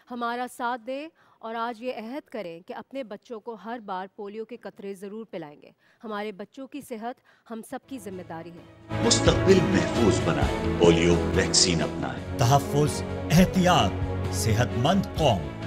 हमारा साथ दें और आज ये अहद करें कि अपने बच्चों को हर बार पोलियो के कतरे ज़रूर पिलाएंगे। हमारे बच्चों की सेहत हम सबकी जिम्मेदारी है। मुस्तकबिल महफूज बनाएं, पोलियो वैक्सीन अपनाएं। तहफ़्फ़ुज़, एहतियात, सेहतमंद कौम।